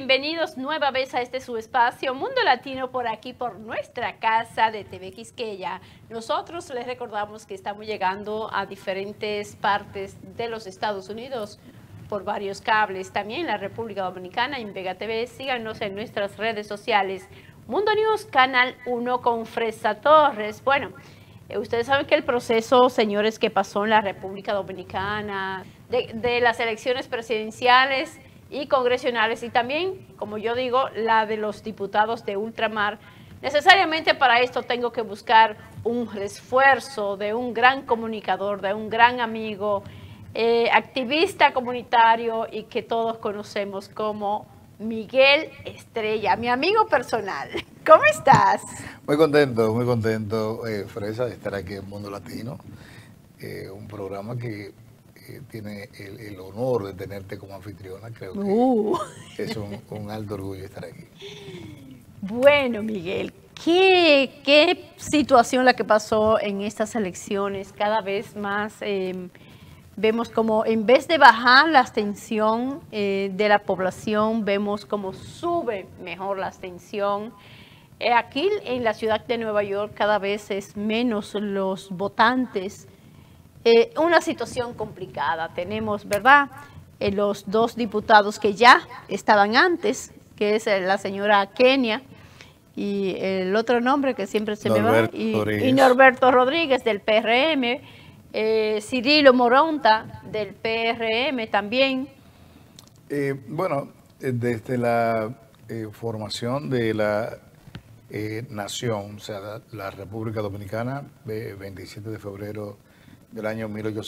bienvenidos nueva vez a este su espacio Mundo Latino por aquí, por nuestra casa de TV Quisqueya. Nosotros les recordamos que estamos llegando a diferentes partes de los Estados Unidos por varios cables, también en la República Dominicana, en Vega TV. Síganos en nuestras redes sociales. Mundo News, Canal 1 con Fresa Torres. Bueno, ustedes saben que el proceso, señores, que pasó en la República Dominicana, de las elecciones presidenciales y congresionales, y también, como yo digo, la de los diputados de ultramar, necesariamente para esto tengo que buscar un esfuerzo de un gran comunicador, de un gran amigo, activista comunitario y que todos conocemos como Miguel Estrella, mi amigo personal. ¿Cómo estás? Muy contento, Fresa, de estar aquí en Mundo Latino, un programa que tiene el honor de tenerte como anfitriona. Creo que es un alto orgullo estar aquí. Bueno, Miguel, ¿qué situación la que pasó en estas elecciones? Cada vez más vemos como en vez de bajar la abstención de la población, vemos como sube mejor la abstención. Aquí en la ciudad de Nueva York cada vez es menos los votantes. Una situación complicada. Tenemos, ¿verdad?, los dos diputados que ya estaban antes, que es la señora Kenia y el otro nombre que siempre se me va, y Norberto Rodríguez del PRM, Cirilo Moronta del PRM también. Bueno, desde la formación de la nación, o sea, la República Dominicana, 27 de febrero del año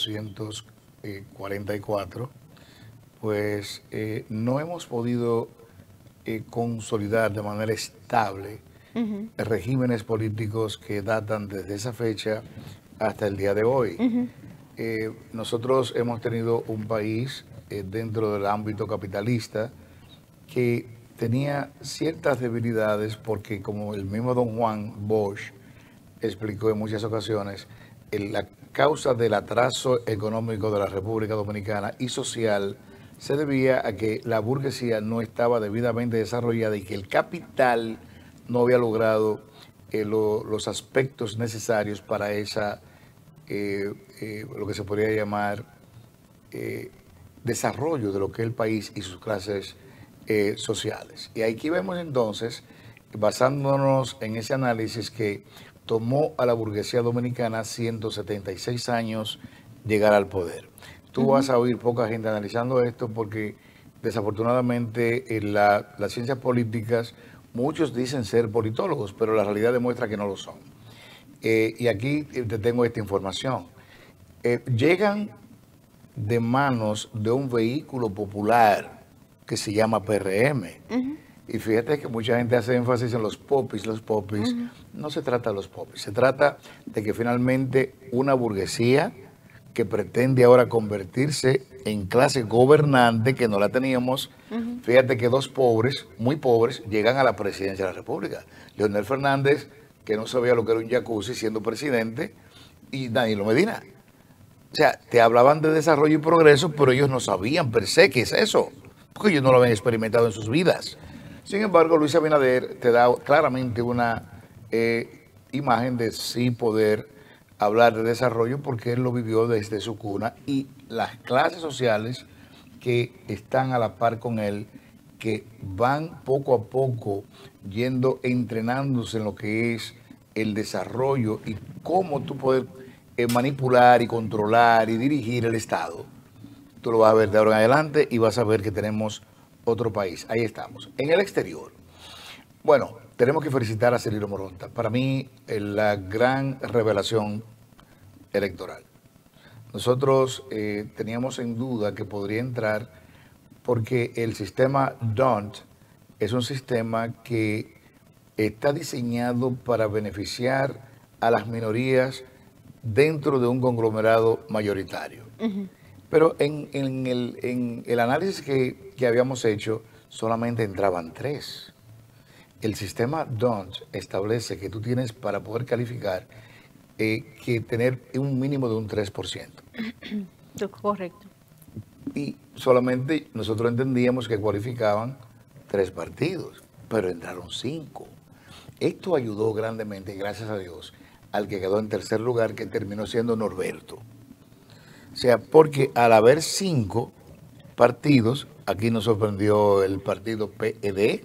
1844, pues no hemos podido consolidar de manera estable regímenes políticos que datan desde esa fecha hasta el día de hoy. Nosotros hemos tenido un país dentro del ámbito capitalista que tenía ciertas debilidades porque, como el mismo don Juan Bosch explicó en muchas ocasiones, la causa del atraso económico de la República Dominicana y social se debía a que la burguesía no estaba debidamente desarrollada y que el capital no había logrado los aspectos necesarios para esa, lo que se podría llamar desarrollo de lo que es el país y sus clases sociales. Y aquí vemos entonces, basándonos en ese análisis, que tomó a la burguesía dominicana 176 años llegar al poder. Tú vas a oír poca gente analizando esto porque desafortunadamente en las ciencias políticas muchos dicen ser politólogos, pero la realidad demuestra que no lo son. Y aquí te tengo esta información. Llegan de manos de un vehículo popular que se llama PRM. Y fíjate que mucha gente hace énfasis en los popis. Los popis, no se trata de los popis, se trata de que finalmente una burguesía que pretende ahora convertirse en clase gobernante, que no la teníamos, fíjate que dos pobres, muy pobres, llegan a la presidencia de la República. Leonel Fernández, que no sabía lo que era un jacuzzi siendo presidente, y Danilo Medina. O sea, te hablaban de desarrollo y progreso, pero ellos no sabían per se qué es eso, porque ellos no lo habían experimentado en sus vidas. Sin embargo, Luis Abinader te da claramente una imagen de sí poder hablar de desarrollo porque él lo vivió desde su cuna, y las clases sociales que están a la par con él, que van poco a poco yendo, entrenándose en lo que es el desarrollo y cómo tú poder manipular y controlar y dirigir el Estado. Tú lo vas a ver de ahora en adelante y vas a ver que tenemos otro país. Ahí estamos. En el exterior, bueno, tenemos que felicitar a Cirilo Moronta. Para mí, la gran revelación electoral. Nosotros teníamos en duda que podría entrar porque el sistema DONT es un sistema que está diseñado para beneficiar a las minorías dentro de un conglomerado mayoritario. Pero en el análisis que habíamos hecho, solamente entraban 3. El sistema DONT establece que tú tienes, para poder calificar, que tener un mínimo de un 3%. Correcto. Y solamente nosotros entendíamos que cualificaban 3 partidos, pero entraron 5. Esto ayudó grandemente, gracias a Dios, al que quedó en tercer lugar, que terminó siendo Norberto. O sea, porque al haber 5 partidos, aquí nos sorprendió el partido PED,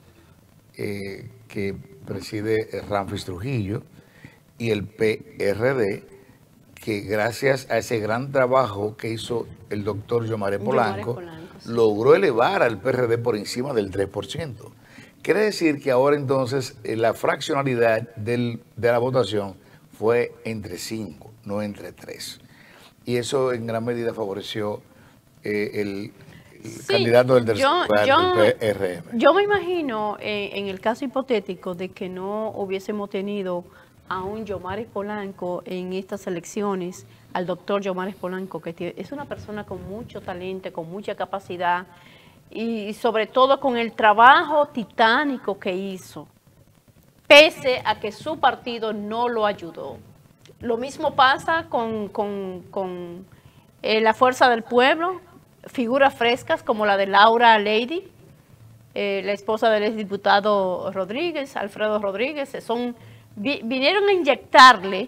que preside Ramfis Trujillo, y el PRD, que gracias a ese gran trabajo que hizo el doctor Yomaré Polanco, sí, logró elevar al PRD por encima del 3%. Quiere decir que ahora entonces la fraccionalidad de la votación fue entre 5, no entre 3. Y eso en gran medida favoreció el candidato del tercer lugar, del PRM. Yo me imagino, en el caso hipotético de que no hubiésemos tenido a un Yomaré Polanco en estas elecciones, al doctor Yomaré Polanco, que es una persona con mucho talento, con mucha capacidad, y sobre todo con el trabajo titánico que hizo, pese a que su partido no lo ayudó. Lo mismo pasa con la Fuerza del Pueblo, figuras frescas como la de Laura Leydi, la esposa del exdiputado Rodríguez, Alfredo Rodríguez, vinieron a inyectarle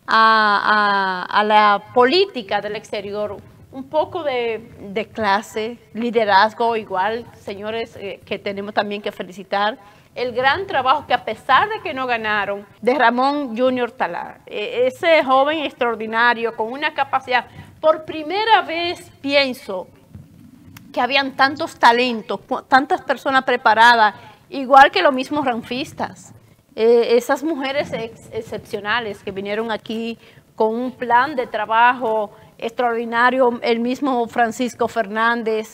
a la política del exterior un poco de clase, liderazgo igual, señores, que tenemos también que felicitar. El gran trabajo que, a pesar de que no ganaron, de Ramón Junior Talar, ese joven extraordinario con una capacidad, por primera vez pienso que habían tantos talentos, tantas personas preparadas, igual que los mismos ranfistas, esas mujeres excepcionales que vinieron aquí con un plan de trabajo extraordinario, el mismo Francisco Fernández,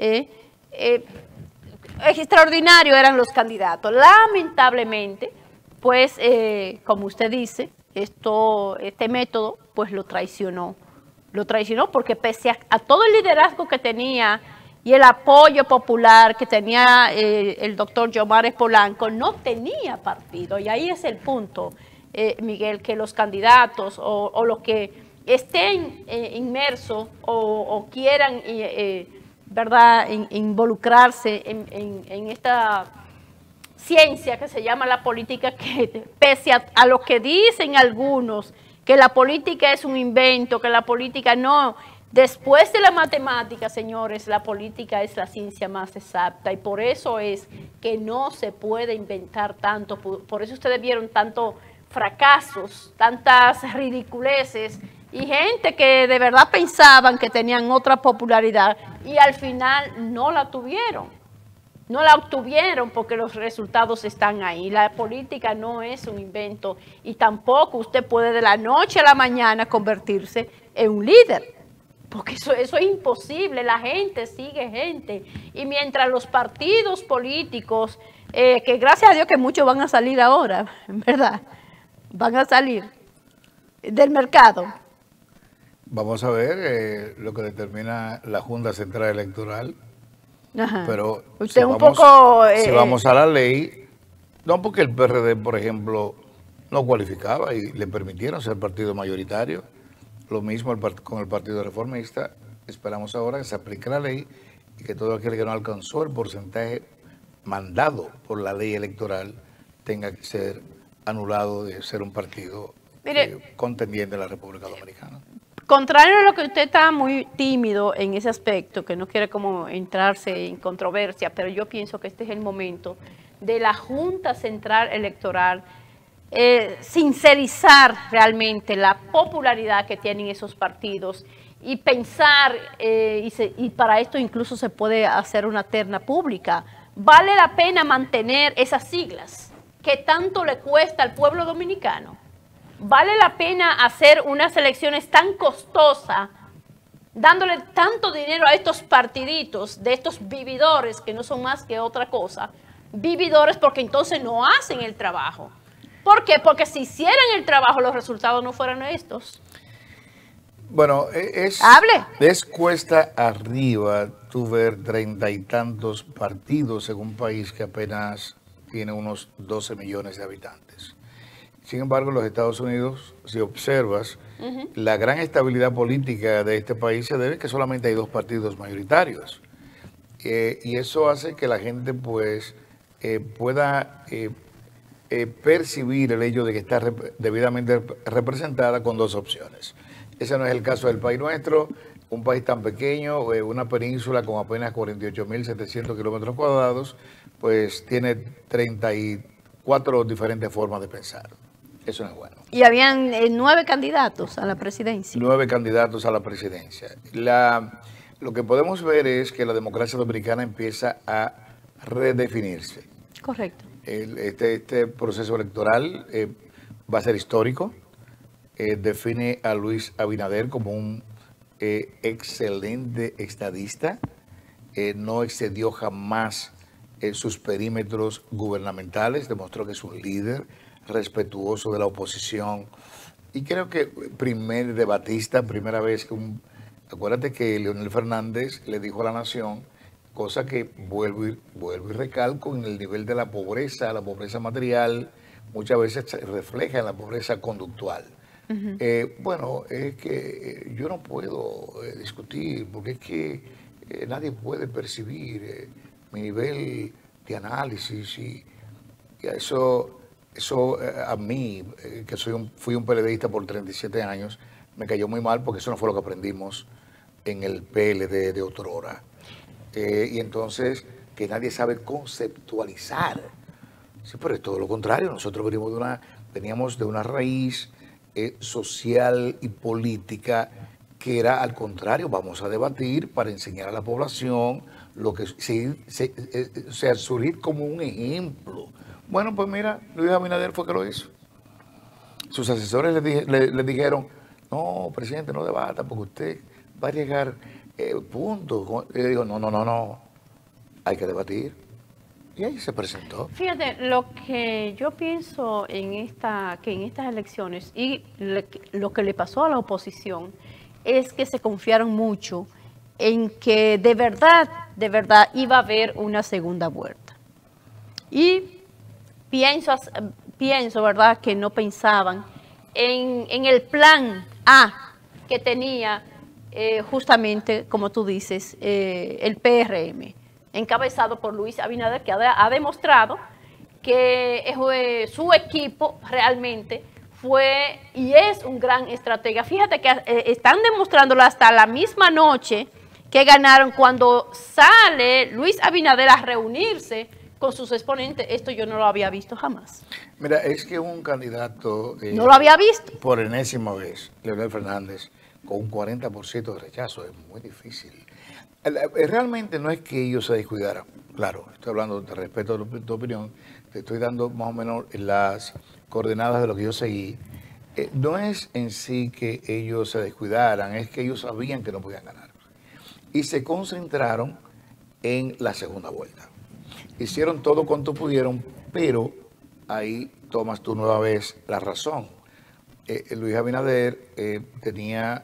extraordinario eran los candidatos. Lamentablemente, pues, como usted dice, este método, pues lo traicionó porque pese a todo el liderazgo que tenía y el apoyo popular que tenía el doctor Yomaré Polanco, no tenía partido. Y ahí es el punto, Miguel, que los candidatos o los que estén inmersos o quieran ¿verdad? Involucrarse en esta ciencia que se llama la política, que pese a lo que dicen algunos, que la política es un invento, que la política no. Después de la matemática, señores, la política es la ciencia más exacta y por eso es que no se puede inventar tanto. Por eso ustedes vieron tantos fracasos, tantas ridiculeces y gente que de verdad pensaban que tenían otra popularidad y al final no la tuvieron. No la obtuvieron porque los resultados están ahí. La política no es un invento y tampoco usted puede de la noche a la mañana convertirse en un líder, porque eso es imposible. La gente sigue gente y mientras los partidos políticos, que gracias a Dios que muchos van a salir ahora, ¿verdad? Van a salir del mercado. Vamos a ver lo que determina la Junta Central Electoral. Ajá. Pero usted si vamos a la ley, no, porque el PRD, por ejemplo, no cualificaba y le permitieron ser partido mayoritario. Lo mismo con el Partido Reformista. Esperamos ahora que se aplique la ley y que todo aquel que no alcanzó el porcentaje mandado por la ley electoral tenga que ser anulado de ser un partido contendiente de la República Dominicana. Contrario a lo que usted está muy tímido en ese aspecto, que no quiere como entrarse en controversia, pero yo pienso que este es el momento de la Junta Central Electoral sincerizar realmente la popularidad que tienen esos partidos y pensar, y para esto incluso se puede hacer una terna pública. ¿Vale la pena mantener esas siglas que tanto le cuesta al pueblo dominicano? ¿Vale la pena hacer unas elecciones tan costosas, dándole tanto dinero a estos partiditos, de estos vividores que no son más que otra cosa? Vividores porque entonces no hacen el trabajo. ¿Por qué? Porque si hicieran el trabajo los resultados no fueran estos. Bueno, es cuesta arriba tú ver 30 y tantos partidos en un país que apenas tiene unos 12 millones de habitantes. Sin embargo, en los Estados Unidos, si observas, la gran estabilidad política de este país se debe a que solamente hay 2 partidos mayoritarios. Y eso hace que la gente pues pueda percibir el hecho de que está debidamente representada con dos opciones. Ese no es el caso del país nuestro, un país tan pequeño, una península con apenas 48.700 kilómetros cuadrados, pues tiene 34 diferentes formas de pensar. Eso no es bueno. Y habían 9 candidatos a la presidencia. 9 candidatos a la presidencia. Lo que podemos ver es que la democracia dominicana empieza a redefinirse. Correcto. Este proceso electoral va a ser histórico. Define a Luis Abinader como un excelente estadista. No excedió jamás sus perímetros gubernamentales. Demostró que es un líder respetuoso de la oposición. Y creo que primer debatista, primera vez que acuérdate que Leonel Fernández le dijo a la nación, cosa que vuelvo y recalco, en el nivel de la pobreza material, muchas veces se refleja en la pobreza conductual. Bueno, es que yo no puedo discutir, porque es que nadie puede percibir mi nivel de análisis y eso a mí, que fui un periodista por 37 años, me cayó muy mal porque eso no fue lo que aprendimos en el PLD de otrora. Y entonces, que nadie sabe conceptualizar. Sí, pero es todo lo contrario. Nosotros veníamos de una raíz social y política que era al contrario. Vamos a debatir para enseñar a la población lo que o sea, surgir como un ejemplo. Bueno, pues mira, Luis Abinader fue que lo hizo. Sus asesores le dijeron, no, presidente, no debata porque usted va a llegar puntos. Y le dijo, no, hay que debatir. Y ahí se presentó. Fíjate, lo que yo pienso que en estas elecciones y lo que le pasó a la oposición es que se confiaron mucho en que de verdad iba a haber una segunda vuelta. Y pienso, ¿verdad?, que no pensaban en el plan A que tenía justamente, como tú dices, el PRM, encabezado por Luis Abinader, que ha demostrado que su equipo realmente fue y es un gran estratega. Fíjate que están demostrándolo hasta la misma noche que ganaron, cuando sale Luis Abinader a reunirse con sus exponentes. Esto yo no lo había visto jamás. Mira, es que un candidato... no lo había visto. Por enésima vez, Leonel Fernández, con un 40% de rechazo, es muy difícil. Realmente no es que ellos se descuidaran. Claro, estoy hablando de respeto a tu opinión, te estoy dando más o menos las coordenadas de lo que yo seguí. No es en sí que ellos se descuidaran, es que ellos sabían que no podían ganar. Y se concentraron en la segunda vuelta. Hicieron todo cuanto pudieron, pero ahí tomas tú nueva vez la razón. Luis Abinader tenía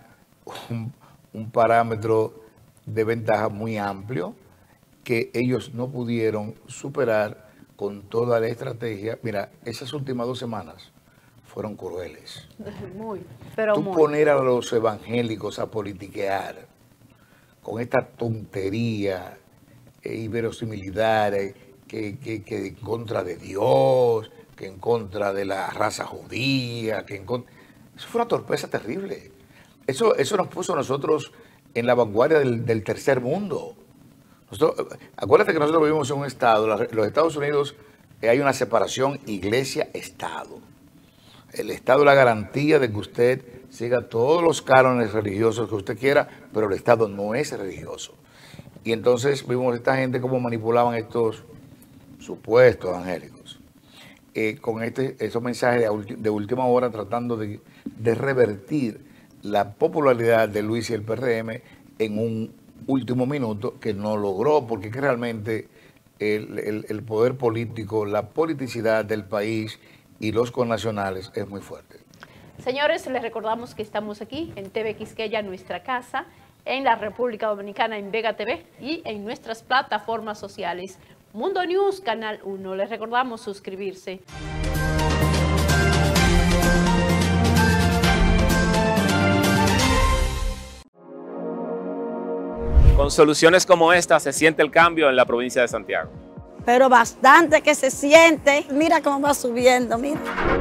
un parámetro de ventaja muy amplio que ellos no pudieron superar con toda la estrategia. Mira, esas últimas 2 semanas fueron crueles. Tú poner a los evangélicos a politiquear con esta tontería y verosimilidad que en contra de Dios, que en contra de la raza judía, eso fue una torpeza terrible. Eso nos puso a nosotros en la vanguardia del tercer mundo. Acuérdate que nosotros vivimos en un estado, los Estados Unidos, hay una separación iglesia-estado. El estado es la garantía de que usted siga todos los cánones religiosos que usted quiera, pero el estado no es religioso. Y entonces vimos esta gente cómo manipulaban estos supuestos evangélicos, con esos mensajes de última hora, tratando de revertir la popularidad de Luis y el PRM en un último minuto que no logró, porque que realmente el poder político, la politicidad del país y los connacionales es muy fuerte. Señores, les recordamos que estamos aquí en TV Quisqueya, nuestra casa, en la República Dominicana, en Vega TV y en nuestras plataformas sociales. Mundo News, Canal 1. Les recordamos suscribirse. Con soluciones como esta se siente el cambio en la provincia de Santiago. Pero bastante que se siente. Mira cómo va subiendo, mira.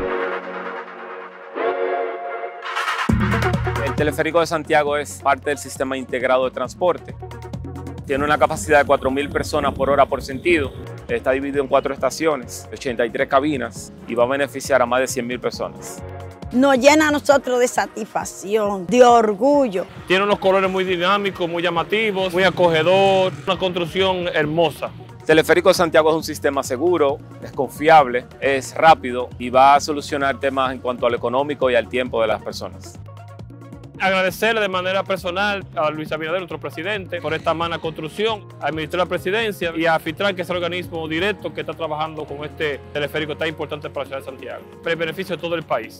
El teleférico de Santiago es parte del sistema integrado de transporte. Tiene una capacidad de 4.000 personas por hora por sentido. Está dividido en 4 estaciones, 83 cabinas y va a beneficiar a más de 100.000 personas. Nos llena a nosotros de satisfacción, de orgullo. Tiene unos colores muy dinámicos, muy llamativos, muy acogedor, una construcción hermosa. Teleférico de Santiago es un sistema seguro, es confiable, es rápido y va a solucionar temas en cuanto al económico y al tiempo de las personas. Agradecerle de manera personal a Luis Abinader, nuestro presidente, por esta magna construcción, al Ministerio de la Presidencia y a FITRAN, que es el organismo directo que está trabajando con este teleférico tan importante para la ciudad de Santiago, para el beneficio de todo el país.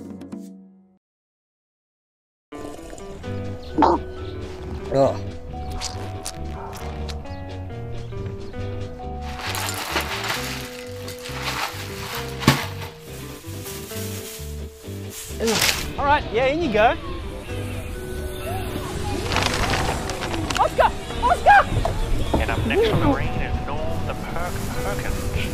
All right, yeah, in you go. Oscar! Oscar! And up next on the green is Norm the Perkins.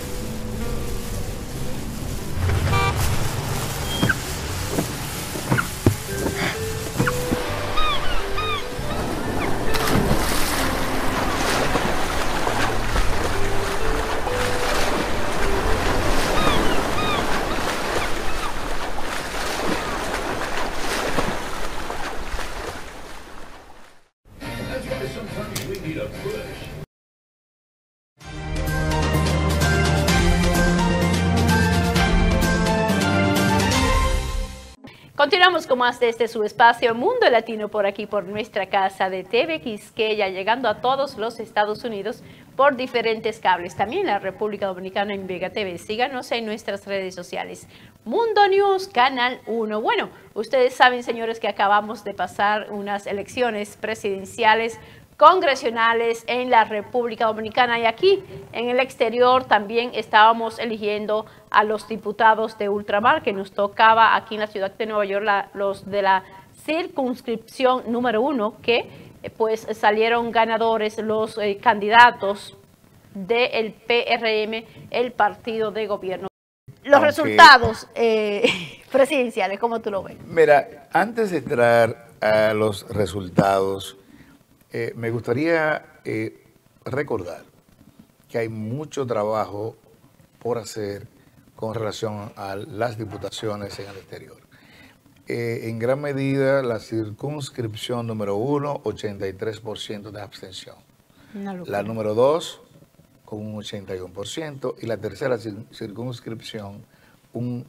Continuamos con más de este su espacio Mundo Latino por aquí, por nuestra casa de TV Quisqueya, llegando a todos los Estados Unidos por diferentes cables. También la República Dominicana en Vega TV. Síganos en nuestras redes sociales. Mundo News, Canal 1. Bueno, ustedes saben, señores, que acabamos de pasar unas elecciones presidenciales congresionales en la República Dominicana, y aquí en el exterior también estábamos eligiendo a los diputados de ultramar, que nos tocaba aquí en la ciudad de Nueva York, los de la circunscripción número 1, que pues salieron ganadores los candidatos del PRM, el partido de gobierno. Los resultados presidenciales, ¿cómo tú lo ves? Mira, antes de entrar a los resultados, me gustaría recordar que hay mucho trabajo por hacer con relación a las diputaciones en el exterior. En gran medida, la circunscripción número 1, 83% de abstención. La número 2, con un 81%, y la tercera circunscripción, un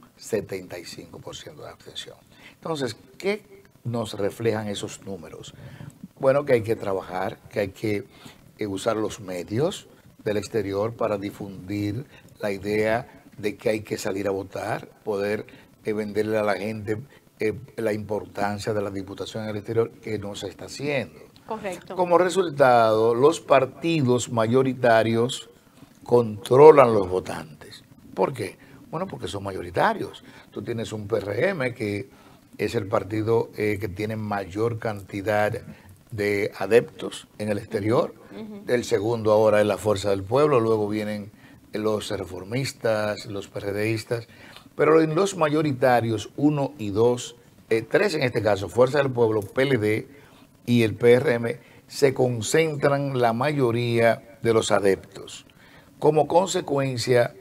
75% de abstención. Entonces, ¿qué nos reflejan esos números? Bueno, que hay que trabajar, que hay que usar los medios del exterior para difundir la idea de que hay que salir a votar, poder venderle a la gente la importancia de la diputación en el exterior, que no se está haciendo. Correcto. Como resultado, los partidos mayoritarios controlan los votantes. ¿Por qué? Bueno, porque son mayoritarios. Tú tienes un PRM, que es el partido que tiene mayor cantidad de adeptos en el exterior. El segundo ahora es la Fuerza del Pueblo, luego vienen los reformistas, los PRDistas, pero en los mayoritarios 1 y 2, 3 en este caso, Fuerza del Pueblo, PLD y el PRM, se concentran la mayoría de los adeptos. Como consecuencia,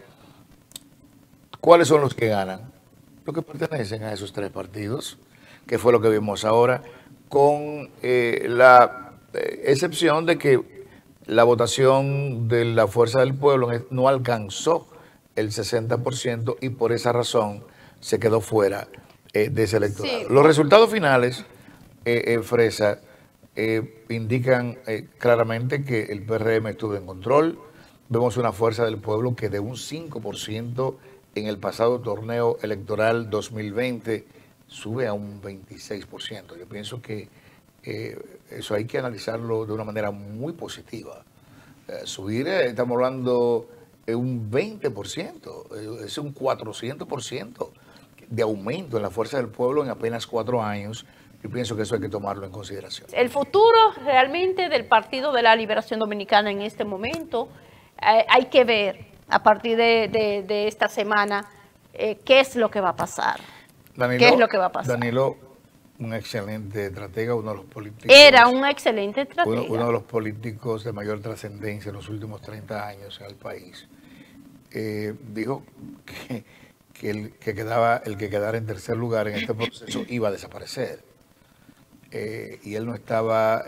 ¿cuáles son los que ganan? Los que pertenecen a esos 3 partidos, que fue lo que vimos ahora, con la excepción de que la votación de la Fuerza del Pueblo no alcanzó el 60% y por esa razón se quedó fuera de ese electorado. Sí. Los resultados finales, Fresa, indican claramente que el PRM estuvo en control. Vemos una Fuerza del Pueblo que de un 5% en el pasado torneo electoral 2020 sube a un 26%. Yo pienso que eso hay que analizarlo de una manera muy positiva. Subir, estamos hablando de un 20%, es un 400% de aumento en la Fuerza del Pueblo en apenas 4 años, Y pienso que eso hay que tomarlo en consideración. El futuro realmente del Partido de la Liberación Dominicana en este momento, hay que ver a partir de esta semana qué es lo que va a pasar. Danilo, ¿Qué es lo que va a pasar? Danilo, un excelente estratega, uno de los políticos. Era un excelente estratega. Uno de los políticos de mayor trascendencia en los últimos 30 años en el país. Dijo que el que quedara en tercer lugar en este proceso iba a desaparecer. Y él no estaba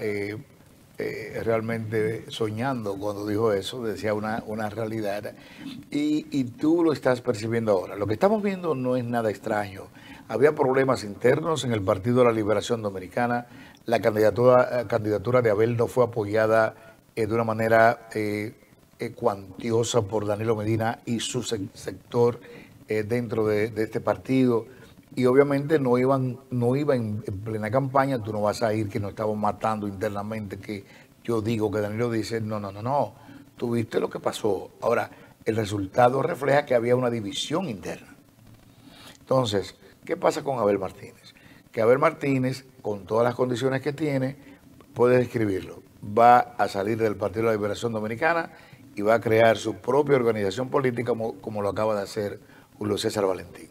realmente soñando cuando dijo eso, decía una realidad. Y tú lo estás percibiendo ahora. Lo que estamos viendo no es nada extraño. Había problemas internos en el Partido de la Liberación Dominicana. La candidatura de Abel no fue apoyada de una manera cuantiosa por Danilo Medina y su sector dentro de este partido. Y obviamente no iba en plena campaña. Tú no vas a ir que nos estamos matando internamente, que yo digo, que Danilo dice, no. Tú viste lo que pasó. Ahora, el resultado refleja que había una división interna. Entonces, ¿qué pasa con Abel Martínez? Que Abel Martínez, con todas las condiciones que tiene, puede describirlo. Va a salir del Partido de la Liberación Dominicana y va a crear su propia organización política como lo acaba de hacer Julio César Valentín.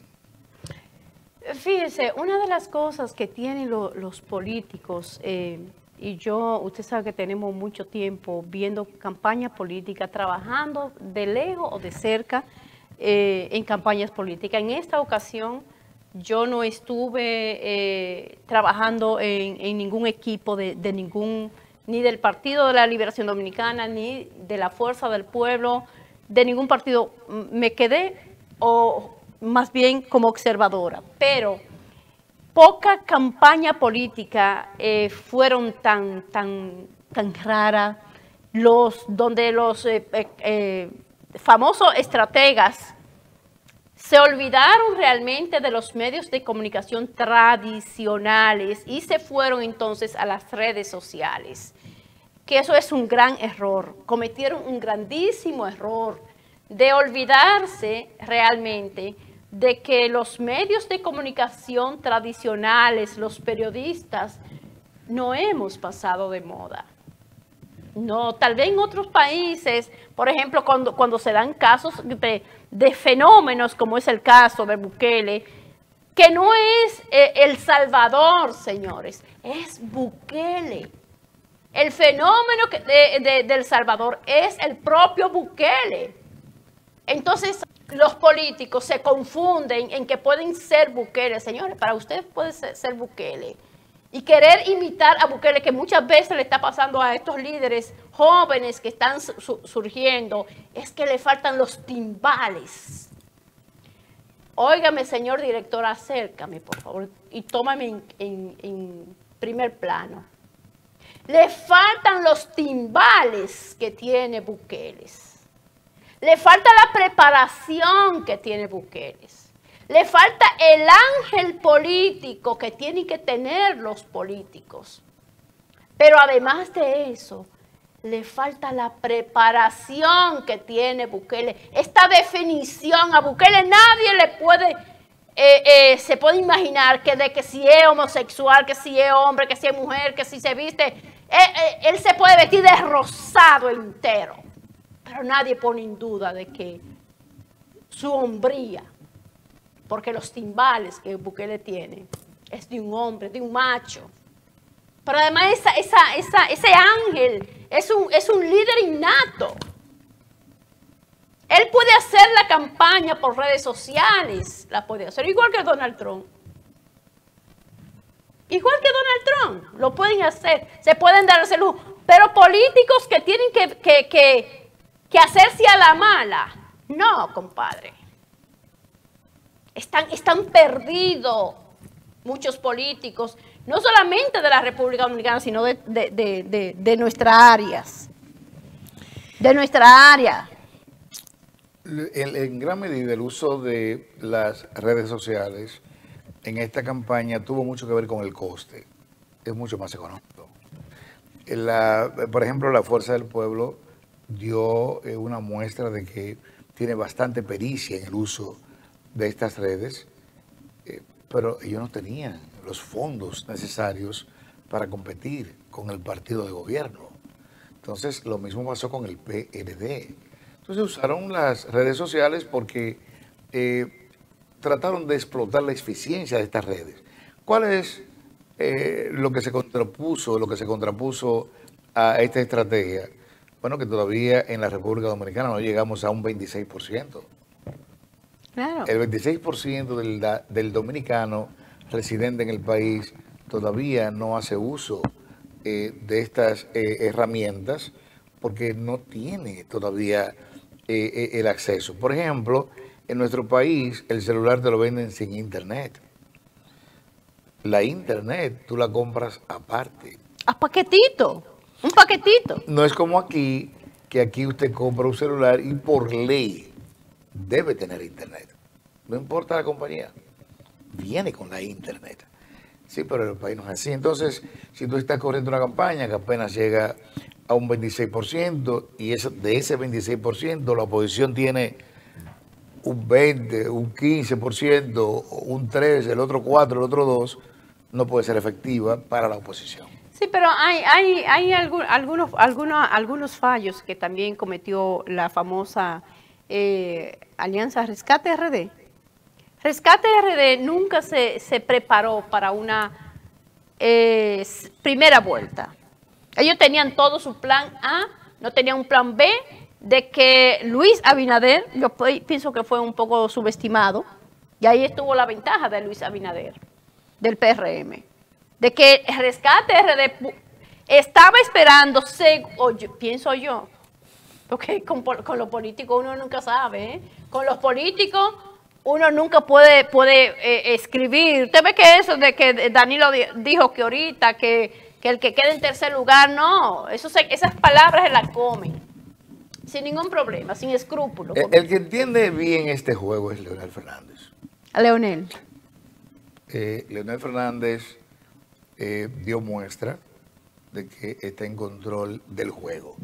Fíjese, una de las cosas que tienen los políticos, usted sabe que tenemos mucho tiempo viendo campañas políticas, trabajando de lejos o de cerca en campañas políticas. En esta ocasión yo no estuve trabajando en ningún equipo ni del Partido de la Liberación Dominicana, ni de la Fuerza del Pueblo, de ningún partido. Me quedé, más bien como observadora, pero poca campaña política fueron tan raras, donde los famosos estrategas se olvidaron realmente de los medios de comunicación tradicionales y se fueron entonces a las redes sociales, que eso es un gran error. Cometieron un grandísimo error de olvidarse realmente de que los medios de comunicación tradicionales, los periodistas, no hemos pasado de moda. No, tal vez en otros países, por ejemplo, cuando se dan casos de fenómenos, como es el caso de Bukele, que no es El Salvador, señores, es Bukele. El fenómeno de El Salvador es el propio Bukele. Entonces, los políticos se confunden en que pueden ser Bukele. Señores, para usted puede ser Bukele. Y querer imitar a Bukele, que muchas veces le está pasando a estos líderes jóvenes que están surgiendo, es que le faltan los timbales. Óigame, señor director, acércame, por favor, y tómame en primer plano. Le faltan los timbales que tiene Bukele. Le falta la preparación que tiene Bukele. Le falta el ángel político que tienen que tener los políticos. Pero además de eso, le falta la preparación que tiene Bukele. Esta definición a Bukele nadie le puede, se puede imaginar que si es homosexual, que si es hombre, que si es mujer, que si se viste, él se puede vestir de rosado entero. Pero nadie pone en duda de que su hombría, porque los timbales que Bukele tiene es de un hombre, de un macho. Pero además ese ángel es un líder innato. Él puede hacer la campaña por redes sociales, la puede hacer igual que Donald Trump. Igual que Donald Trump, lo pueden hacer, se pueden dar ese lujo. Pero políticos que tienen que hacerse a la mala, no, compadre. Están perdidos muchos políticos, no solamente de la República Dominicana, sino de nuestras áreas. De nuestra área. En gran medida el uso de las redes sociales en esta campaña tuvo mucho que ver con el coste. Es mucho más económico. Por ejemplo, la Fuerza del Pueblo dio una muestra de que tiene bastante pericia en el uso de estas redes, pero ellos no tenían los fondos necesarios para competir con el partido de gobierno. Entonces, lo mismo pasó con el PLD. Entonces, usaron las redes sociales porque trataron de explotar la eficiencia de estas redes. ¿Cuál es lo que se contrapuso a esta estrategia? Bueno, que todavía en la República Dominicana no llegamos a un 26%. Claro. El 26% del dominicano residente en el país todavía no hace uso de estas herramientas porque no tiene todavía el acceso. Por ejemplo, en nuestro país el celular te lo venden sin internet. La internet tú la compras aparte. A paquetito, un paquetito. No es como aquí, que aquí usted compra un celular y por ley debe tener internet. No importa la compañía, viene con la internet. Sí, pero el país no es así. Entonces, si tú estás corriendo una campaña que apenas llega a un 26% y de ese 26% la oposición tiene un 20, un 15%, un 13%, el otro 4%, el otro 2%, no puede ser efectiva para la oposición. Sí, pero hay algunos fallos que también cometió la famosa Alianza Rescate RD. Rescate RD nunca se preparó para una primera vuelta. Ellos tenían todo su plan A, no tenían un plan B, de que Luis Abinader, yo pienso que fue un poco subestimado, y ahí estuvo la ventaja de Luis Abinader, del PRM, de que Rescate RD estaba esperando, pienso yo, porque con los políticos uno nunca sabe, ¿eh? Con los políticos uno nunca puede escribir. Usted ve que eso de que Danilo dijo que ahorita, que el que quede en tercer lugar, no, esas palabras se las comen, sin ningún problema, sin escrúpulos. El que entiende bien este juego es Leonel Fernández. Leonel. Leonel Fernández dio muestra de que está en control del juego.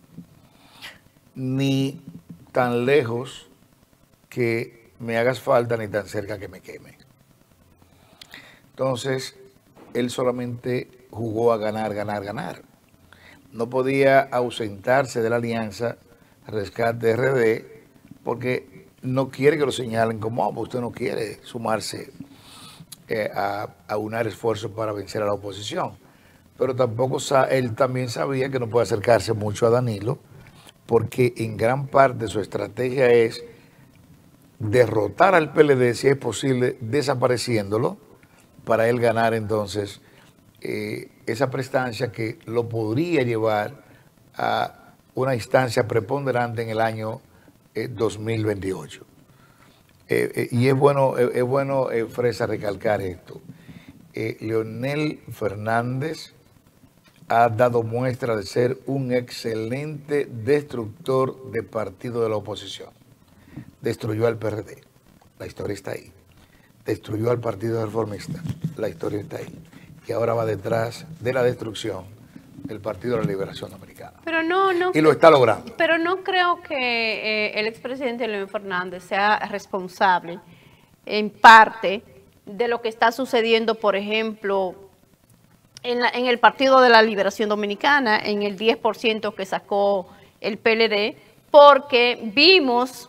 Ni tan lejos que me hagas falta, ni tan cerca que me queme. Entonces, él solamente jugó a ganar, ganar, ganar. No podía ausentarse de la alianza Rescate RD porque no quiere que lo señalen como, usted no quiere sumarse a unar esfuerzos para vencer a la oposición. Pero tampoco él también sabía que no puede acercarse mucho a Danilo porque en gran parte su estrategia es derrotar al PLD, si es posible, desapareciéndolo, para él ganar entonces esa prestancia que lo podría llevar a una instancia preponderante en el año 2028. Y es bueno, Fresa, recalcar esto. Leonel Fernández ha dado muestra de ser un excelente destructor de partido de la oposición. Destruyó al PRD, la historia está ahí. Destruyó al Partido Reformista, la historia está ahí. Y ahora va detrás de la destrucción del Partido de la Liberación Dominicana. Pero y lo está logrando. Pero no creo que el expresidente Leonel Fernández sea responsable en parte de lo que está sucediendo, por ejemplo, en el Partido de la Liberación Dominicana, en el 10% que sacó el PLD, porque vimos,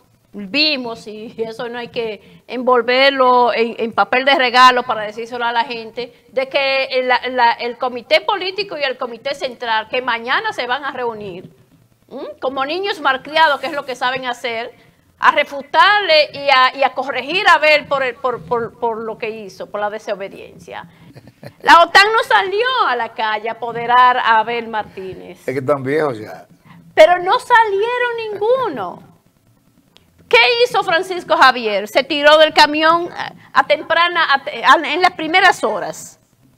y eso no hay que envolverlo en papel de regalo para decírselo a la gente, de que el comité político y el comité central, que mañana se van a reunir, como niños malcriados, que es lo que saben hacer, a refutarle y a corregir a Abel por lo que hizo, por la desobediencia. La OTAN no salió a la calle a apoderar a Abel Martínez. Es que están viejos ya. Pero no salieron ninguno. ¿Qué hizo Francisco Javier? Se tiró del camión en las primeras horas.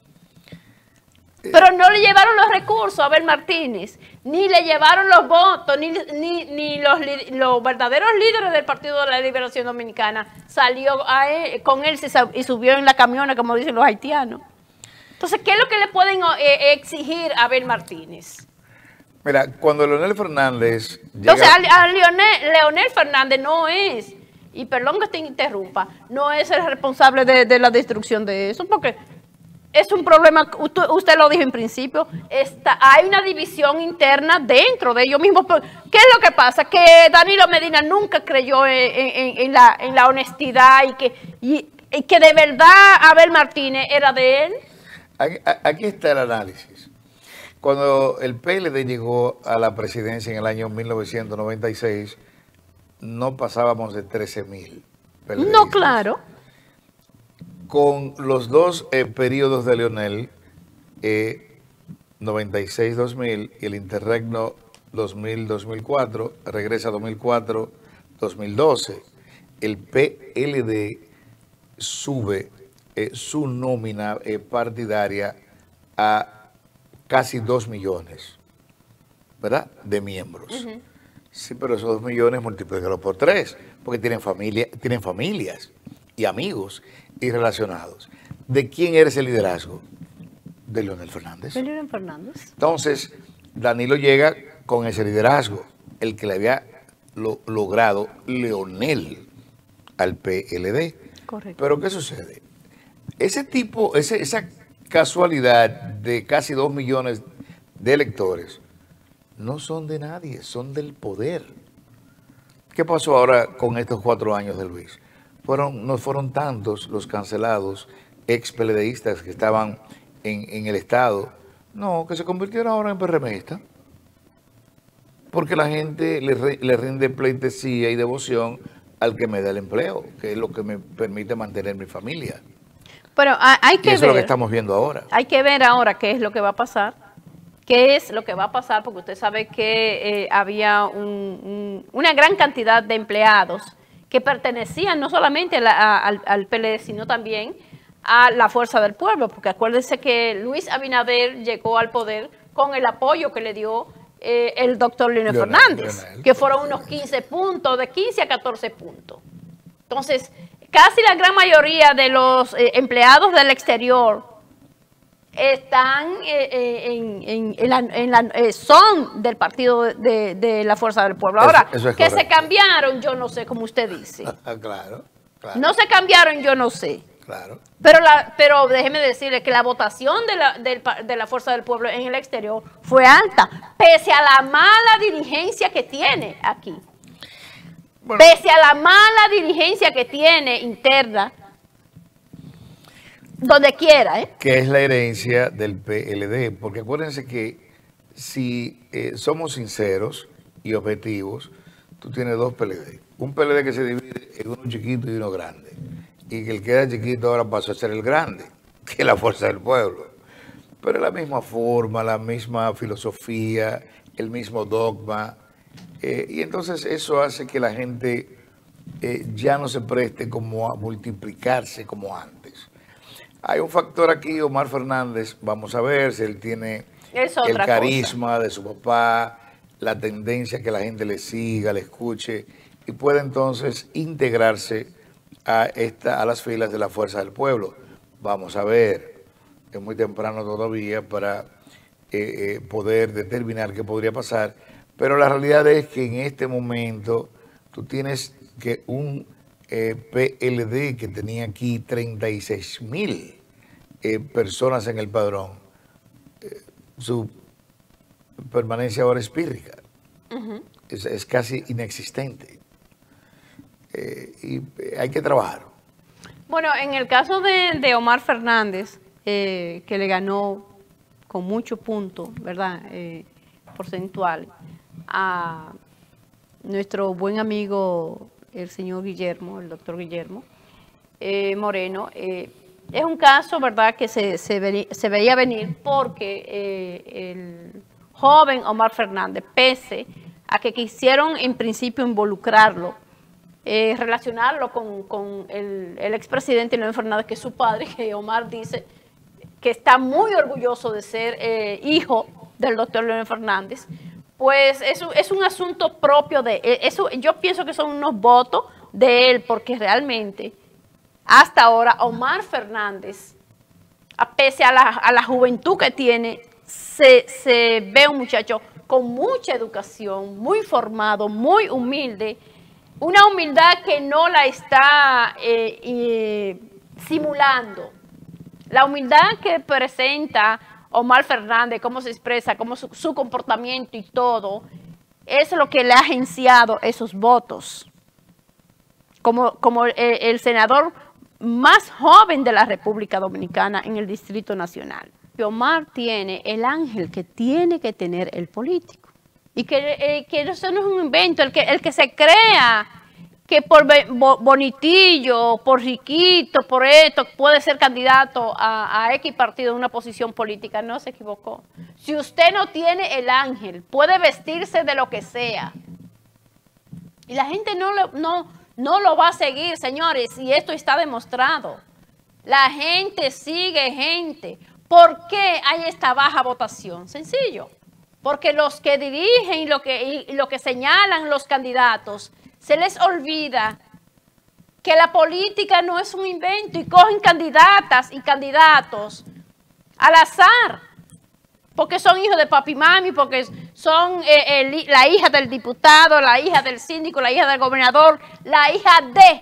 Pero no le llevaron los recursos a Abel Martínez, ni le llevaron los votos, ni los verdaderos líderes del Partido de la Liberación Dominicana salió con él y subió en la camiona, como dicen los haitianos. Entonces, ¿qué es lo que le pueden exigir a Abel Martínez? Mira, cuando Leonel Fernández llega... Entonces, a Leonel Fernández no es, y perdón que te interrumpa, no es el responsable de la destrucción de eso, porque es un problema, usted lo dijo en principio, hay una división interna dentro de ellos mismos. ¿Qué es lo que pasa? Que Danilo Medina nunca creyó en la honestidad y que de verdad Abel Martínez era de él. Aquí está el análisis. Cuando el PLD llegó a la presidencia en el año 1996, no pasábamos de 13,000 PLDistas. No, claro. Con los dos periodos de Leonel, 96-2000 y el interregno 2000-2004, regresa 2004-2012, el PLD sube su nómina partidaria a casi 2 millones, ¿verdad?, de miembros. Sí, pero esos 2 millones multiplícalos por 3, porque tienen familias y amigos y relacionados. ¿De quién era ese liderazgo? De Leonel Fernández. De Leonel Fernández. Entonces, Danilo llega con ese liderazgo, el que le había logrado Leonel al PLD. Correcto. Pero ¿qué sucede? Esa casualidad de casi 2 millones de electores no son de nadie, son del poder. ¿Qué pasó ahora con estos 4 años de Luis? No fueron tantos los cancelados ex-PLDistas que estaban en el Estado, no, que se convirtieron ahora en PRMistas, porque la gente le rinde pleitesía y devoción al que me da el empleo, que es lo que me permite mantener mi familia. Pero hay que ver. Y eso es lo que estamos viendo ahora. Hay que ver ahora qué es lo que va a pasar. ¿Qué es lo que va a pasar? Porque usted sabe que había una gran cantidad de empleados que pertenecían no solamente al PLD, sino también a la Fuerza del Pueblo, porque acuérdense que Luis Abinader llegó al poder con el apoyo que le dio el doctor Leonel Fernández, que fueron unos 15 puntos, de 15 a 14 puntos. Entonces, casi la gran mayoría de los empleados del exterior están son del partido de la Fuerza del Pueblo. Ahora, eso es que correcto. se cambiaron, yo no sé, como usted dice. Claro. No se cambiaron, yo no sé. Claro. Pero déjeme decirle que la votación de la Fuerza del Pueblo en el exterior fue alta, pese a la mala dirigencia que tiene aquí. Bueno, pese a la mala dirigencia que tiene interna, donde quiera, que es la herencia del PLD, porque acuérdense que si somos sinceros y objetivos, tú tienes 2 PLD. Un PLD que se divide en uno chiquito y uno grande. Y que el que era chiquito ahora pasó a ser el grande, que es la Fuerza del Pueblo. Pero es la misma forma, la misma filosofía, el mismo dogma. Y entonces eso hace que la gente ya no se preste como a multiplicarse como antes. Hay un factor aquí, Omar Fernández, vamos a ver si él tiene el carisma de su papá, la tendencia que la gente le siga, le escuche y puede entonces integrarse a las filas de la Fuerza del Pueblo. Vamos a ver, es muy temprano todavía para poder determinar qué podría pasar, pero la realidad es que en este momento tú tienes que un PLD que tenía aquí 36,000 personas en el padrón, su permanencia ahora es pírrica, es casi inexistente. Y hay que trabajar. Bueno, en el caso de Omar Fernández, que le ganó con muchos puntos, ¿verdad?, porcentual, a nuestro buen amigo, el señor Guillermo, el doctor Guillermo Moreno, es un caso, ¿verdad?, que se veía venir porque el joven Omar Fernández, pese a que quisieron en principio involucrarlo, relacionarlo con el expresidente Leonel Fernández, que es su padre, que Omar dice que está muy orgulloso de ser hijo del doctor Leonel Fernández, pues es un asunto propio de eso. Yo pienso que son unos votos de él, porque realmente hasta ahora Omar Fernández, pese a la juventud que tiene, se ve un muchacho con mucha educación, muy formado, muy humilde, una humildad que no la está simulando. La humildad que presenta Omar Fernández, cómo se expresa, cómo su comportamiento y todo, es lo que le ha agenciado esos votos. Como el senador más joven de la República Dominicana en el Distrito Nacional. Omar tiene el ángel que tiene que tener el político. Y que eso no es un invento, el que se crea que por bonitillo, por riquito, por esto, puede ser candidato a X partido en una posición política, no se equivocó. Si usted no tiene el ángel, puede vestirse de lo que sea. Y la gente no lo va a seguir, señores, y esto está demostrado. La gente sigue gente. ¿Por qué hay esta baja votación? Sencillo. Porque los que dirigen y lo que señalan los candidatos, se les olvida que la política no es un invento y cogen candidatas y candidatos al azar, porque son hijos de papi y mami, porque son la hija del diputado, la hija del síndico, la hija del gobernador, la hija de...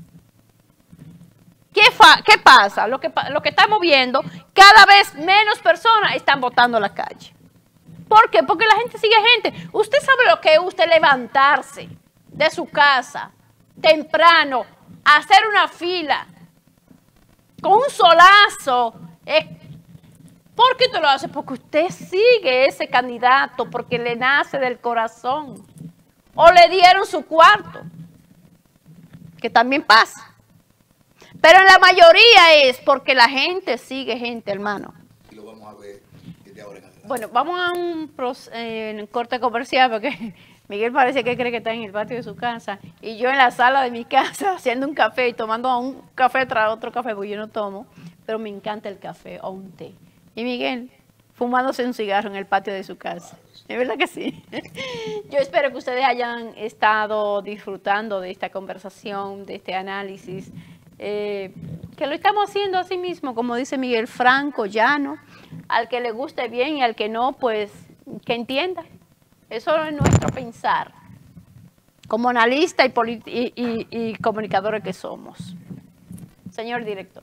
¿Qué pasa? Lo que estamos viendo, cada vez menos personas están votando en la calle. ¿Por qué? Porque la gente sigue gente. Usted sabe lo que es usted levantarse de su casa temprano, hacer una fila con un solazo. ¿Por qué usted lo hace? Porque usted sigue ese candidato, porque le nace del corazón. O le dieron su cuarto, que también pasa. Pero en la mayoría es porque la gente sigue gente, hermano. Y lo vamos a ver desde ahora en adelante. Bueno, vamos a un corte comercial porque Miguel parece que cree que está en el patio de su casa y yo en la sala de mi casa haciendo un café y tomando un café tras otro café, porque yo no tomo, pero me encanta el café o un té. Y Miguel fumándose un cigarro en el patio de su casa. ¿Es verdad que sí? Yo espero que ustedes hayan estado disfrutando de esta conversación, de este análisis, que lo estamos haciendo así mismo, como dice Miguel, franco, llano, al que le guste bien y al que no, pues que entienda. Eso es nuestro pensar, como analista y comunicadores que somos. Señor director.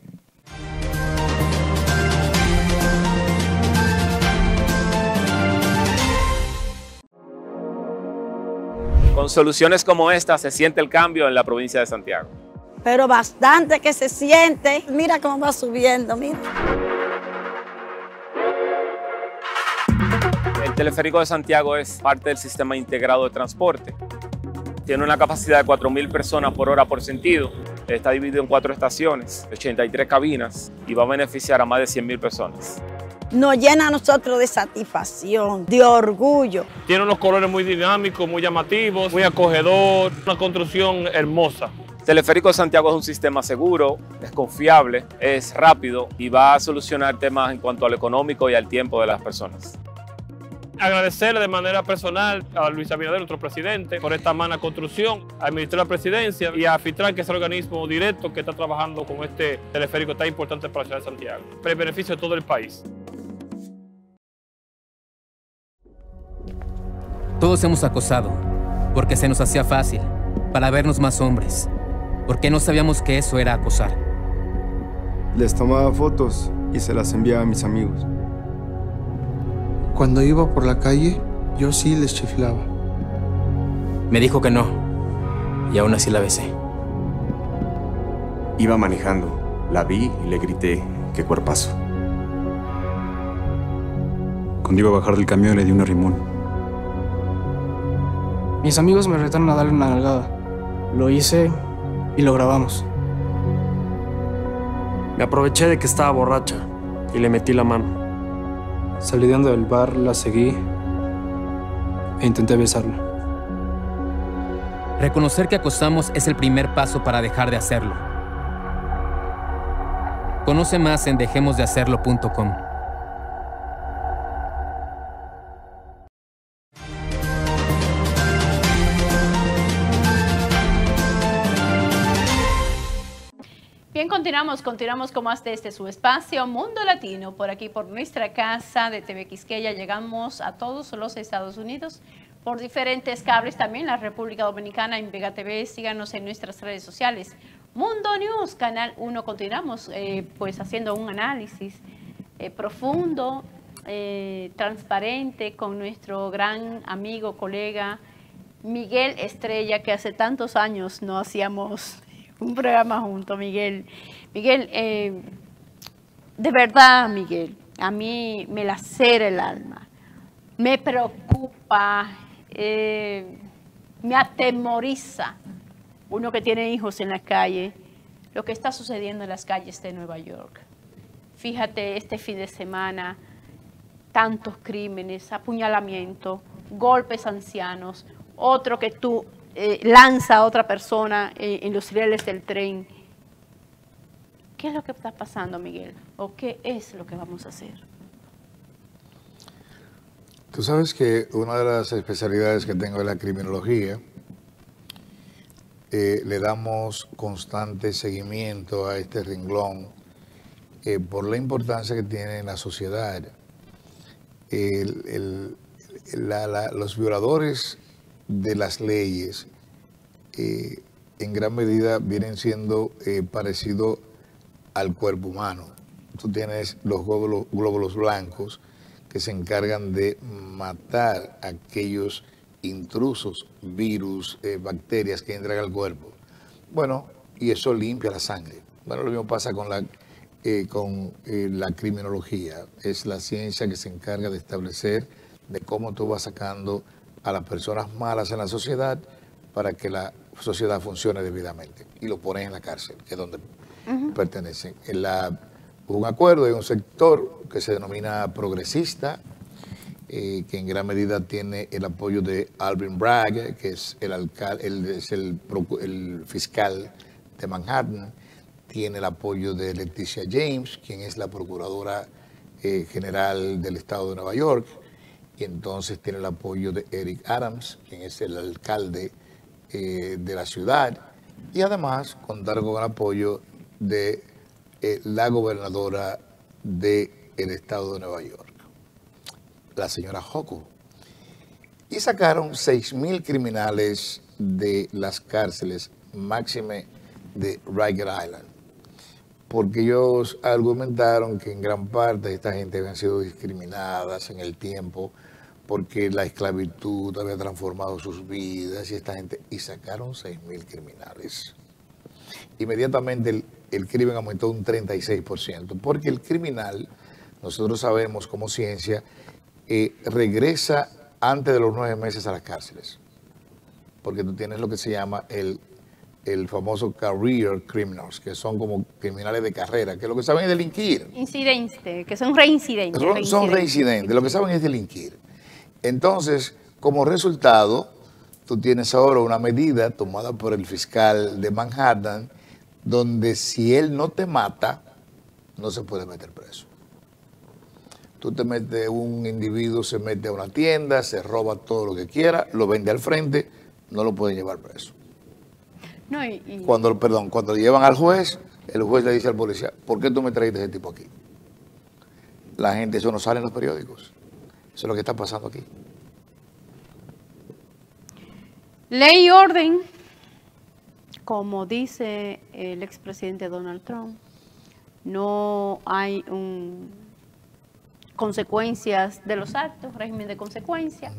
Con soluciones como esta se siente el cambio en la provincia de Santiago. Pero bastante que se siente. Mira cómo va subiendo, mira. El teleférico de Santiago es parte del sistema integrado de transporte. Tiene una capacidad de 4.000 personas por hora por sentido. Está dividido en 4 estaciones, 83 cabinas y va a beneficiar a más de 100.000 personas. Nos llena a nosotros de satisfacción, de orgullo. Tiene unos colores muy dinámicos, muy llamativos, muy acogedor, una construcción hermosa. Teleférico de Santiago es un sistema seguro, es confiable, es rápido y va a solucionar temas en cuanto al económico y al tiempo de las personas. Agradecerle de manera personal a Luis Abinader, nuestro presidente, por esta magna construcción, al Ministerio de la Presidencia y a FITRAN, que es el organismo directo que está trabajando con este teleférico tan importante para la ciudad de Santiago, para el beneficio de todo el país. Todos hemos acosado, porque se nos hacía fácil, para vernos más hombres, porque no sabíamos que eso era acosar. Les tomaba fotos y se las enviaba a mis amigos. Cuando iba por la calle, yo sí les chiflaba. Me dijo que no, y aún así la besé. Iba manejando, la vi y le grité, ¡qué cuerpazo! Cuando iba a bajar del camión le di un arrimón. Mis amigos me retaron a darle una nalgada. Lo hice y lo grabamos. Me aproveché de que estaba borracha y le metí la mano. Saliendo del bar la seguí e intenté besarla. Reconocer que acosamos es el primer paso para dejar de hacerlo. Conoce más en dejemosdehacerlo.com. Bien, continuamos con más de su espacio Mundo Latino, por aquí por nuestra casa de TV Quisqueya. Llegamos a todos los Estados Unidos por diferentes cables, también la República Dominicana en Vega TV. Síganos en nuestras redes sociales. Mundo News, Canal 1. Continuamos pues haciendo un análisis profundo, transparente con nuestro gran amigo, colega Miguel Estrella, que hace tantos años no hacíamos un programa juntos, Miguel. Miguel, de verdad, Miguel, a mí me lacera el alma, me preocupa, me atemoriza, uno que tiene hijos en la calle, lo que está sucediendo en las calles de Nueva York. Fíjate, este fin de semana, tantos crímenes, apuñalamiento, golpes a ancianos, otro que tú lanza a otra persona en los rieles del tren. ¿Qué es lo que está pasando, Miguel? ¿O qué es lo que vamos a hacer? Tú sabes que una de las especialidades que tengo es la criminología. Le damos constante seguimiento a este renglón por la importancia que tiene en la sociedad. Los violadores de las leyes en gran medida vienen siendo parecidos al cuerpo humano. Tú tienes los glóbulos blancos que se encargan de matar a aquellos intrusos, virus, bacterias que entran al cuerpo. Bueno, y eso limpia la sangre. Bueno, lo mismo pasa con la criminología. Es la ciencia que se encarga de establecer de cómo tú vas sacando a las personas malas en la sociedad para que la sociedad funcione debidamente. Y lo pones en la cárcel, que es donde pertenecen. Hubo un acuerdo de un sector que se denomina progresista, que en gran medida tiene el apoyo de Alvin Bragg, que es el fiscal de Manhattan, tiene el apoyo de Leticia James, quien es la procuradora general del estado de Nueva York, y entonces tiene el apoyo de Eric Adams, quien es el alcalde de la ciudad, y además contar con el apoyo de la gobernadora del estado de Nueva York, la señora Hochul. Y sacaron 6,000 criminales de las cárceles máxime de Rikers Island, porque ellos argumentaron que en gran parte esta gente habían sido discriminadas en el tiempo porque la esclavitud había transformado sus vidas y sacaron 6,000 criminales. Inmediatamente el crimen aumentó un 36%, porque el criminal, nosotros sabemos como ciencia, regresa antes de los 9 meses a las cárceles, porque tú tienes lo que se llama el famoso career criminals, que son como criminales de carrera, que lo que saben es delinquir. Incidente, que son reincidentes. Son reincidentes, lo que saben es delinquir. Entonces, como resultado, tú tienes ahora una medida tomada por el fiscal de Manhattan, donde si él no te mata, no se puede meter preso. Tú te metes, un individuo se mete a una tienda, se roba todo lo que quiera, lo vende al frente, no lo pueden llevar preso. No, Cuando lo llevan al juez, el juez le dice al policía, ¿por qué tú me trajiste ese tipo aquí? La gente, eso no sale en los periódicos. Eso es lo que está pasando aquí. Ley y orden, como dice el expresidente Donald Trump, no hay consecuencias de los actos, régimen de consecuencias.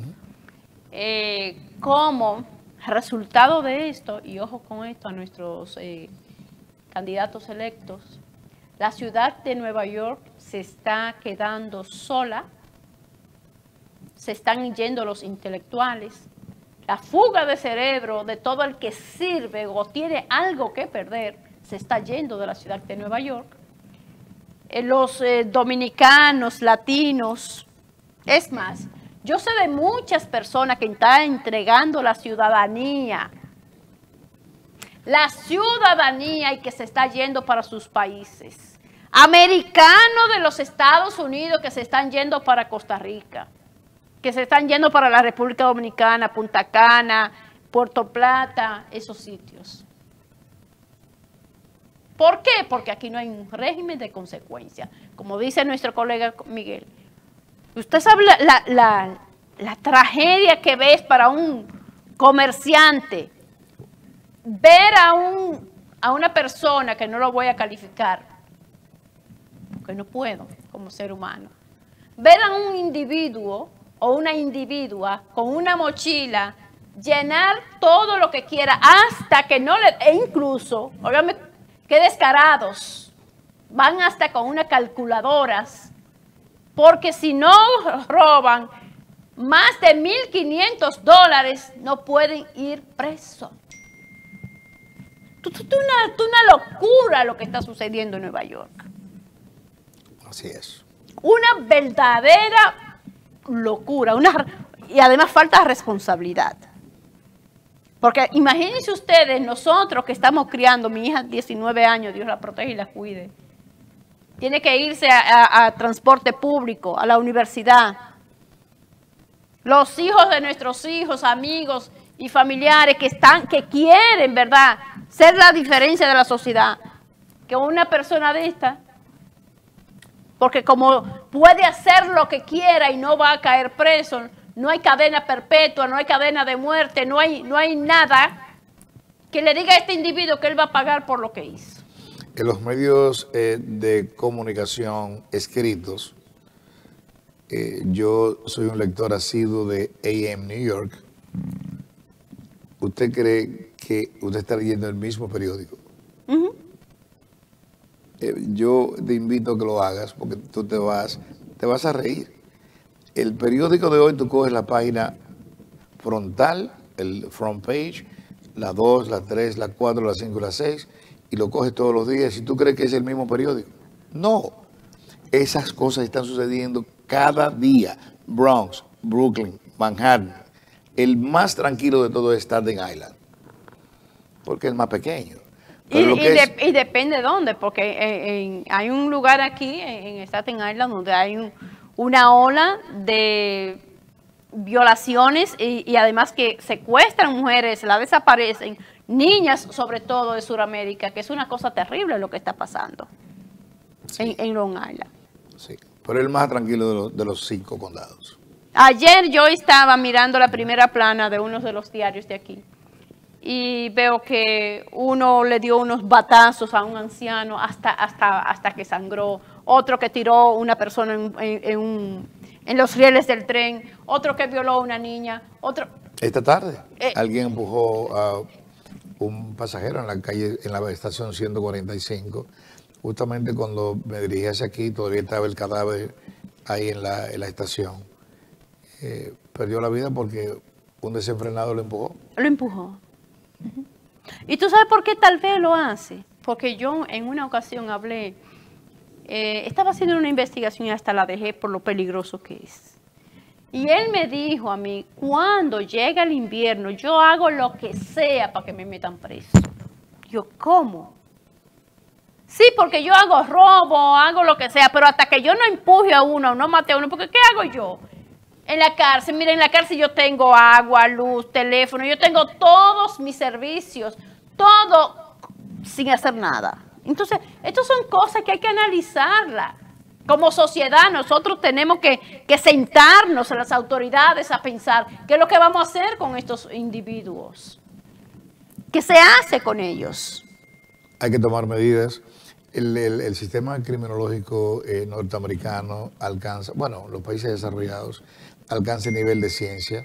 Como resultado de esto, y ojo con esto a nuestros candidatos electos, la ciudad de Nueva York se está quedando sola, se están yendo los intelectuales, la fuga de cerebro de todo el que sirve o tiene algo que perder se está yendo de la ciudad de Nueva York. Los dominicanos, latinos, es más, yo sé de muchas personas que están entregando la ciudadanía y que se está yendo para sus países. Americanos de los Estados Unidos que se están yendo para Costa Rica, que se están yendo para la República Dominicana, Punta Cana, Puerto Plata, esos sitios. ¿Por qué? Porque aquí no hay un régimen de consecuencia. Como dice nuestro colega Miguel, usted sabe la tragedia que ves para un comerciante, ver a una persona que no lo voy a calificar, porque no puedo como ser humano, ver a un individuo o una individua con una mochila llenar todo lo que quiera hasta que no le... E incluso, óigame, qué descarados, van hasta con unas calculadoras, porque si no roban más de $1,500 no pueden ir presos. Es una locura lo que está sucediendo en Nueva York. Así es. Una verdadera locura, y además falta de responsabilidad. Porque imagínense ustedes, nosotros que estamos criando, mi hija 19 años, Dios la protege y la cuide, tiene que irse a transporte público, a la universidad. Los hijos de nuestros hijos, amigos y familiares que quieren, ¿verdad?, ser la diferencia de la sociedad, que una persona de esta, porque como puede hacer lo que quiera y no va a caer preso, no hay cadena perpetua, no hay cadena de muerte, no hay nada que le diga a este individuo que él va a pagar por lo que hizo. En los medios de comunicación escritos, yo soy un lector asiduo de AM New York. ¿Usted cree que usted está leyendo el mismo periódico? Yo te invito a que lo hagas porque tú te vas a reír. El periódico de hoy, tú coges la página frontal, el front page, la 2, la 3, la 4, la 5, la 6, y lo coges todos los días. ¿Y tú crees que es el mismo periódico? No. Esas cosas están sucediendo cada día. Bronx, Brooklyn, Manhattan. El más tranquilo de todo es Staten Island, porque es el más pequeño. Y depende de dónde, porque hay un lugar aquí, en Staten Island, donde hay una ola de violaciones y además que secuestran mujeres, la desaparecen, niñas sobre todo de Sudamérica, que es una cosa terrible lo que está pasando en Long Island. Sí, pero es el más tranquilo de los 5 condados. Ayer yo estaba mirando la primera plana de uno de los diarios de aquí y veo que uno le dio unos batazos a un anciano hasta que sangró, otro que tiró una persona en los rieles del tren, otro que violó a una niña, otro... Esta tarde alguien empujó a un pasajero en la calle, en la estación 145, justamente cuando me dirigí hacia aquí, todavía estaba el cadáver ahí en la estación. Perdió la vida porque un desenfrenado lo empujó. Lo empujó. ¿Y tú sabes por qué tal vez lo hace? Porque yo en una ocasión hablé, estaba haciendo una investigación y hasta la dejé por lo peligroso que es. Y él me dijo a mí, cuando llega el invierno, yo hago lo que sea para que me metan preso. Yo, ¿cómo? Sí, porque yo hago robo, hago lo que sea, pero hasta que yo no empuje a uno, no mate a uno, porque ¿qué hago yo? En la cárcel, mira, en la cárcel yo tengo agua, luz, teléfono, yo tengo todos mis servicios, todo sin hacer nada. Entonces, estas son cosas que hay que analizarlas. Como sociedad, nosotros tenemos que sentarnos a las autoridades a pensar qué es lo que vamos a hacer con estos individuos. ¿Qué se hace con ellos? Hay que tomar medidas. El sistema criminológico norteamericano alcanza, bueno, los países desarrollados alcanza el nivel de ciencia.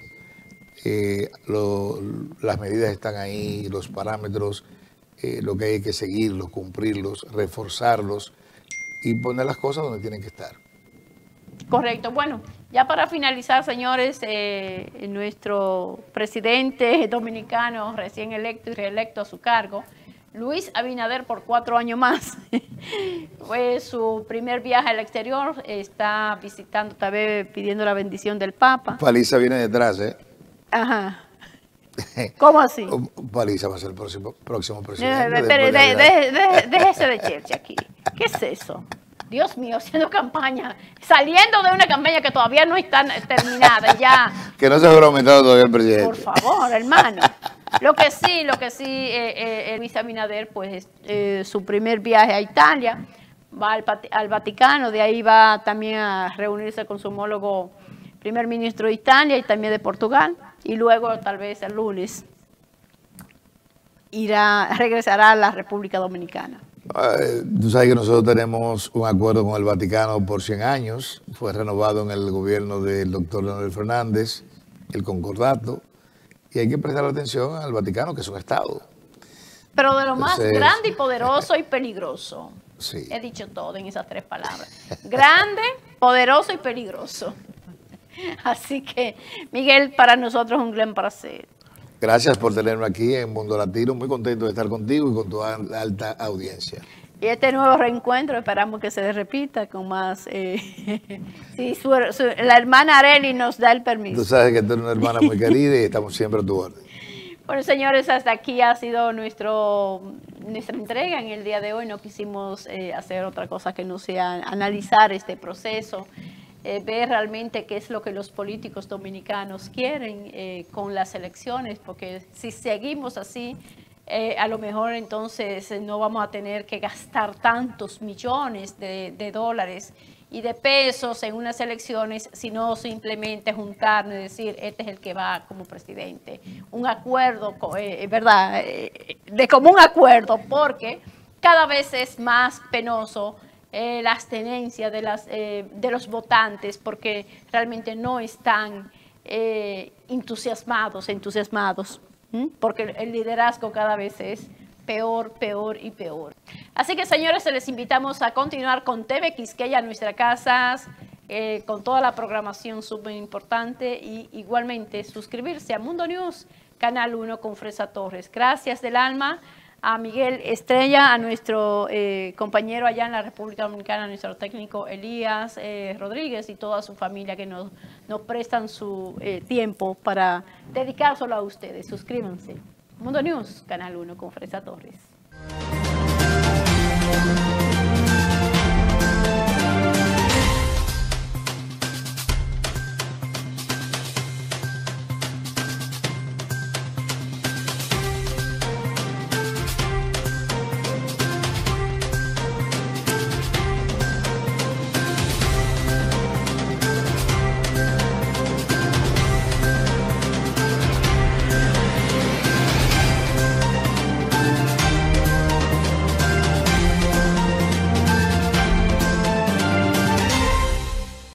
Las medidas están ahí, los parámetros, lo que hay que seguirlos, cumplirlos, reforzarlos y poner las cosas donde tienen que estar. Correcto. Bueno, ya para finalizar, señores, nuestro presidente dominicano recién electo y reelecto a su cargo, Luis Abinader, por 4 años más. Fue su primer viaje al exterior, está visitando, tal vez pidiendo la bendición del Papa. Paliza viene detrás, ¿eh? Ajá. ¿Cómo así? Paliza va a ser el próximo presidente. Déjese de cherche aquí. ¿Qué es eso? Dios mío, haciendo campaña, saliendo de una campaña que todavía no está terminada, ya. Que no se ha juramentado todavía el presidente. Por favor, hermano. Lo que sí, Luis Abinader, pues su primer viaje a Italia, va al Vaticano, de ahí va también a reunirse con su homólogo primer ministro de Italia y también de Portugal, y luego tal vez el lunes regresará a la República Dominicana. Tú sabes que nosotros tenemos un acuerdo con el Vaticano por 100 años. Fue renovado en el gobierno del doctor Leonel Fernández, el concordato. Y hay que prestar atención al Vaticano, que es un Estado. Pero de lo más grande y poderoso y peligroso. Sí. He dicho todo en esas 3 palabras. Grande, poderoso y peligroso. Así que, Miguel, para nosotros es un gran placer. Gracias por tenerme aquí en Mundo Latino. Muy contento de estar contigo y con tu alta audiencia. Y este nuevo reencuentro esperamos que se repita con más... si la hermana Arely nos da el permiso. Tú sabes que tú eres una hermana muy querida y estamos siempre a tu orden. Bueno, señores, hasta aquí ha sido nuestra entrega en el día de hoy. No quisimos hacer otra cosa que no sea analizar este proceso, ver realmente qué es lo que los políticos dominicanos quieren con las elecciones, porque si seguimos así, a lo mejor entonces no vamos a tener que gastar tantos millones de dólares y de pesos en unas elecciones, sino simplemente juntarnos y decir, este es el que va como presidente. Un acuerdo, ¿verdad? De común acuerdo, porque cada vez es más penoso la abstenencia de los votantes, porque realmente no están entusiasmados, porque el liderazgo cada vez es peor y peor. Así que, señores, les invitamos a continuar con TV Quisqueya, nuestra casa, con toda la programación súper importante, y igualmente suscribirse a Mundo News, Canal 1 con Fresa Torres. Gracias del alma a Miguel Estrella, a nuestro compañero allá en la República Dominicana, a nuestro técnico Elías Rodríguez y toda su familia que nos prestan su tiempo para dedicárselo a ustedes. Suscríbanse. Mundo News, Canal 1 con Fresa Torres.